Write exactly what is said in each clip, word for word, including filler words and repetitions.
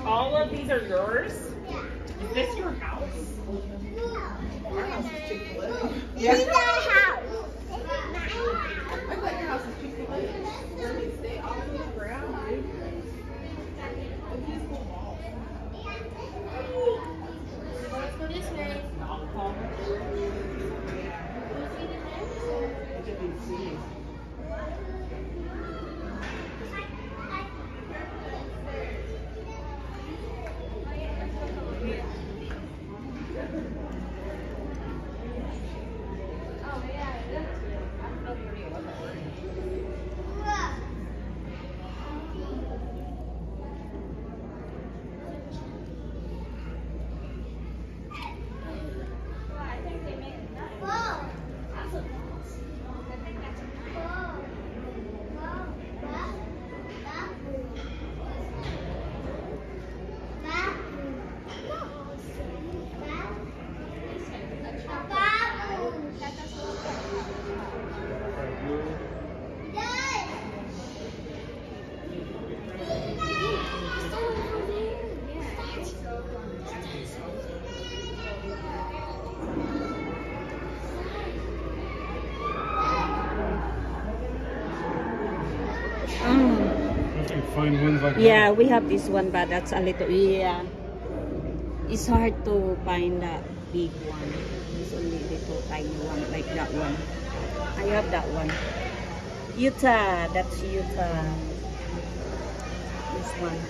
All of these are yours? Is this your house? Our house is Chick-fil-A. Yeah. This is our house. I thought your house was Chick-fil-A. Let me stay off the ground, dude. Oh, peaceful mall. Let's go this way. Find one like Yeah, we have this one, but that's a little, yeah. It's hard to find that big one. It's only little tiny one, like that one. I have that one. Utah, that's Utah. This one.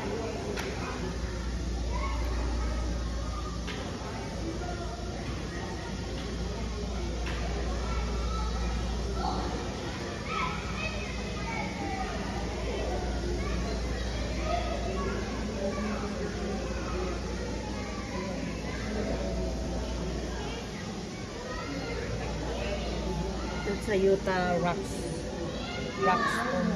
That's a Utah rocks, rock stone.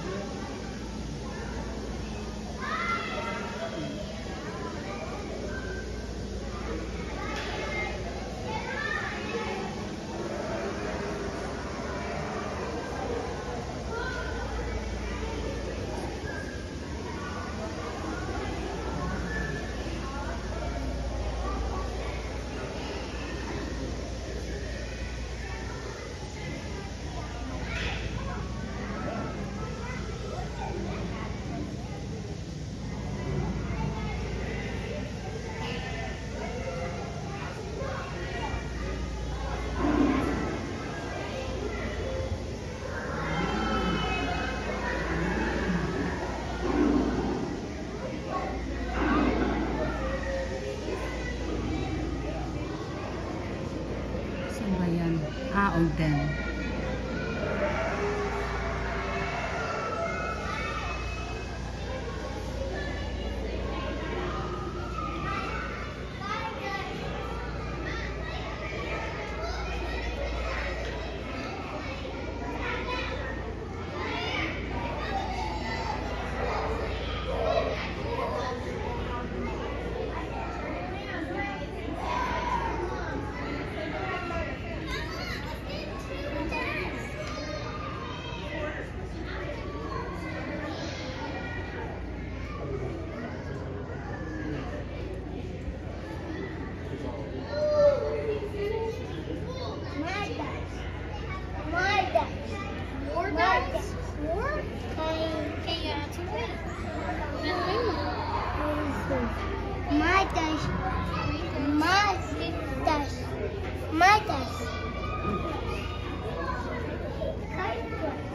Ah, Ogden. My dash. My dash. My dash.